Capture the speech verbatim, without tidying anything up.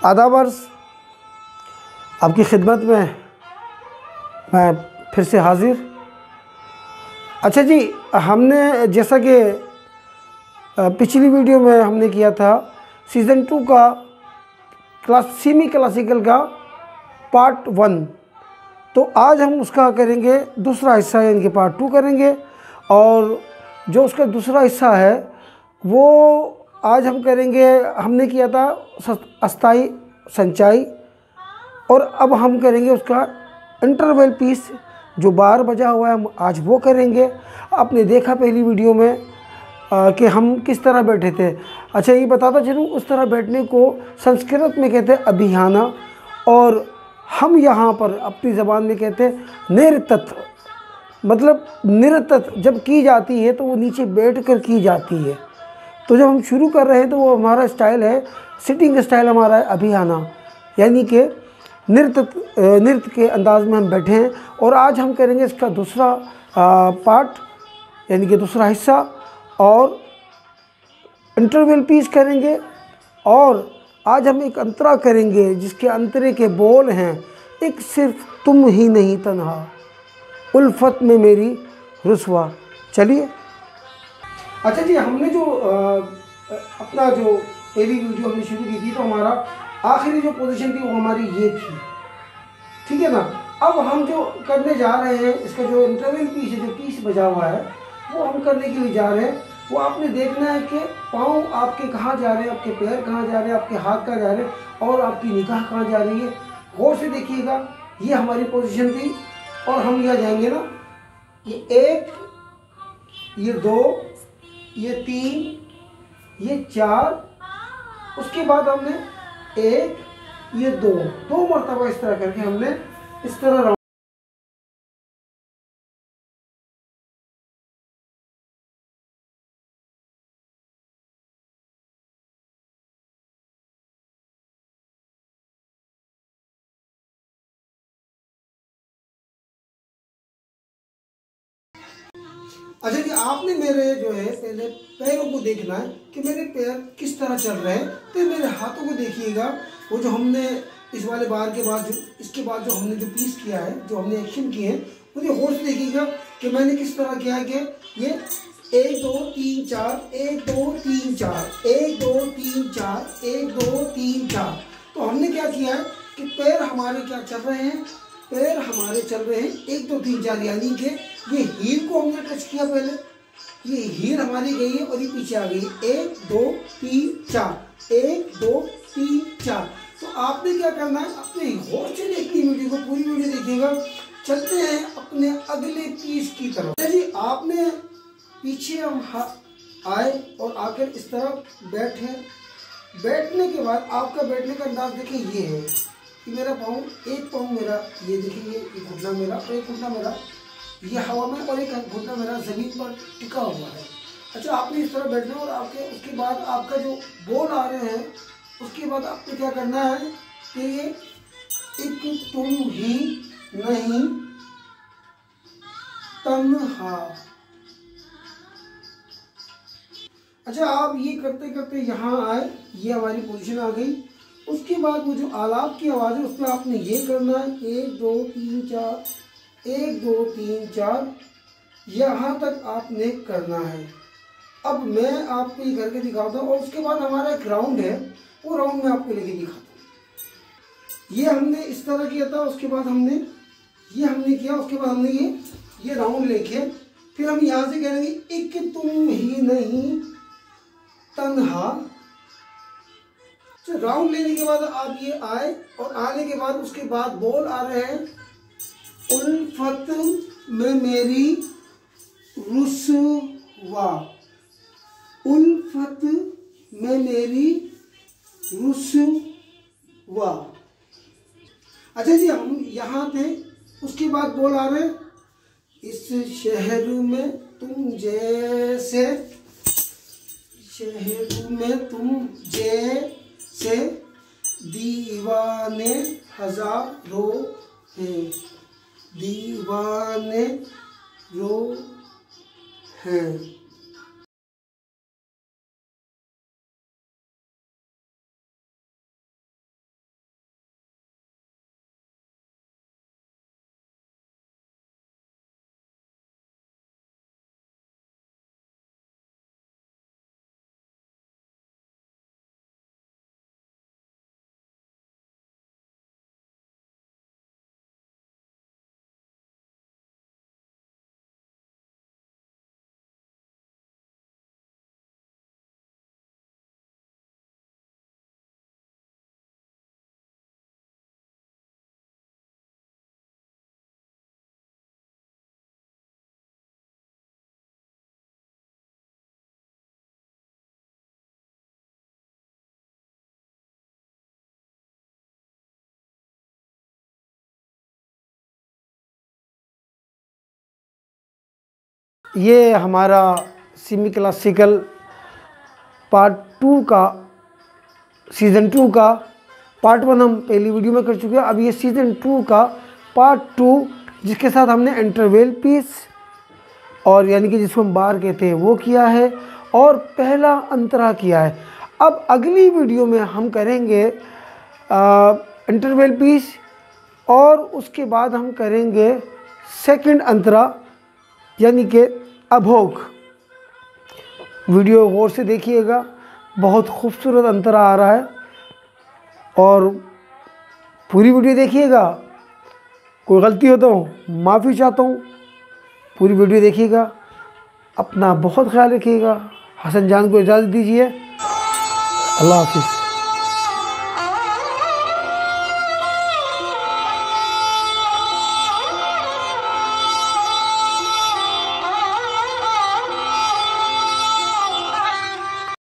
आदाब अर्ज़, आपकी खिदमत में मैं फिर से हाज़िर। अच्छा जी, हमने जैसा कि पिछली वीडियो में हमने किया था सीज़न टू का क्लास सेमी क्लासिकल का पार्ट वन, तो आज हम उसका करेंगे दूसरा हिस्सा, यानी कि पार्ट टू करेंगे। और जो उसका दूसरा हिस्सा है वो आज हम करेंगे। हमने किया था अस्थाई संचाई, और अब हम करेंगे उसका इंटरवल पीस जो बार बजा हुआ है, हम आज वो करेंगे। आपने देखा पहली वीडियो में आ, कि हम किस तरह बैठे थे। अच्छा, ये बताता चलूँ, उस तरह बैठने को संस्कृत में कहते हैं अभियाना, और हम यहाँ पर अपनी ज़बान में कहते हैं निरतत। मतलब निरतत जब की जाती है तो वो नीचे बैठ कर की जाती है। तो जब हम शुरू कर रहे हैं तो वो हमारा स्टाइल है, सिटिंग स्टाइल हमारा है अभियाना, यानी कि नृत्य नृत्य के अंदाज में हम बैठे हैं। और आज हम करेंगे इसका दूसरा पार्ट, यानी कि दूसरा हिस्सा, और इंटरवल पीस करेंगे। और आज हम एक अंतरा करेंगे जिसके अंतरे के बोल हैं, एक सिर्फ तुम ही नहीं तन्हा, उल्फत में मेरी रुसवा। चलिए। अच्छा जी, हमने जो आ, अपना जो पहली वीडियो हमने शुरू की थी तो हमारा आखिरी जो पोजीशन थी वो हमारी ये थी, ठीक है ना। अब हम जो करने जा रहे हैं, इसका जो इंटरवल पीस है, जो पीस बजा हुआ है, वो हम करने के लिए जा रहे हैं। वो आपने देखना है कि पाँव आपके कहाँ जा रहे हैं, आपके पैर कहाँ जा रहे हैं, आपके हाथ कहाँ जा रहे हैं, और आपकी निगाह कहाँ जा रही है। गौर से देखिएगा। ये हमारी पोजीशन थी, और हम यहाँ जाएंगे ना, ये एक, ये दो, ये तीन, ये चार, उसके बाद हमने एक, ये दो दो मरतबा इस तरह करके हमने इस तरह राउंड। अच्छा जी, आपने मेरे जो है पहले पैरों को देखना है कि मेरे पैर किस तरह चल रहे हैं। तो मेरे हाथों को देखिएगा। वो जो हमने इस वाले बार के बाद जो इसके बाद जो हमने जो पीस किया है, जो हमने एक्शन किए हैं, मुझे गौर से देखिएगा कि मैंने किस तरह किया है कि ये एक दो तीन चार, एक दो तीन चार, एक दो तीन चार, एक दो तीन चार। तो हमने क्या किया है कि पैर हमारे क्या चल रहे हैं, पैर हमारे चल रहे हैं एक दो तीन चार, यानी कि ये हील को हमने टच किया पहले, ये हील हमारी गई है और ये पीछे आ गई है। एक दो तीन चार, एक दो तीन चार। तो आपने क्या करना है, अपने गौर से देखनी वीडियो को, पूरी वीडियो देखिएगा। चलते हैं अपने अगले पीस की तरफ। जी, आपने पीछे हम आए और आकर इस तरह बैठे। बैठने के बाद आपका बैठने का अंदाज देखिए, ये है कि मेरा पाँव, एक पाँव मेरा ये देखिए, ये घुटना मेरा, और एक घुटना मेरा ये हवा में, और एक घुटना मेरा ज़मीन पर टिका हुआ है। अच्छा, आपने इस तरह बैठना, और आपके उसके बाद आपका जो बोल आ रहे हैं, उसके बाद आपको क्या करना है कि ये एक तुम ही नहीं तन्हा। अच्छा, आप ये करते करते यहाँ आए, ये हमारी पोजीशन आ गई। उसके बाद वो जो आलाप की आवाज़ है उस पर आपने ये करना है, एक दो तीन चार, एक दो तीन चार, यहाँ तक आपने करना है। अब मैं आपको ये करके दिखाता हूँ, और उसके बाद हमारा एक राउंड है, वो राउंड में आपको लेके दिखाता हूँ। ये हमने इस तरह किया था, उसके बाद हमने ये हमने किया, उसके बाद हमने ये ये राउंड लेके फिर हम यहाँ से कहेंगे एक तुम ही नहीं तन्हा। तो राउंड लेने के बाद आप ये आए, और आने के बाद उसके बाद बोल आ रहे हैं, उल्फत में मेरी रुसवा, उल्फत में मेरी रुसवा। अच्छा जी, हम यहाँ थे, उसके बाद बोल आ रहे हैं, इस शहर में तुम जैसे, शहर में तुम जैसे दीवाने हजारों हैं, दीवाने रो हैं। ये हमारा सेमी क्लासिकल पार्ट टू का, सीज़न टू का पार्ट वन हम पहली वीडियो में कर चुके हैं। अब ये सीज़न टू का पार्ट टू, जिसके साथ हमने इंटरवेल पीस और यानी कि जिसको हम बार कहते हैं वो किया है, और पहला अंतरा किया है। अब अगली वीडियो में हम करेंगे इंटरवेल पीस, और उसके बाद हम करेंगे सेकंड अंतरा यानी कि अभोग। वीडियो गौर से देखिएगा, बहुत खूबसूरत अंतरा आ रहा है, और पूरी वीडियो देखिएगा। कोई गलती हो तो माफ़ी चाहता हूँ। पूरी वीडियो देखिएगा, अपना बहुत ख्याल रखिएगा। हसन जान को इजाज़त दीजिए। अल्लाह हाफिज़।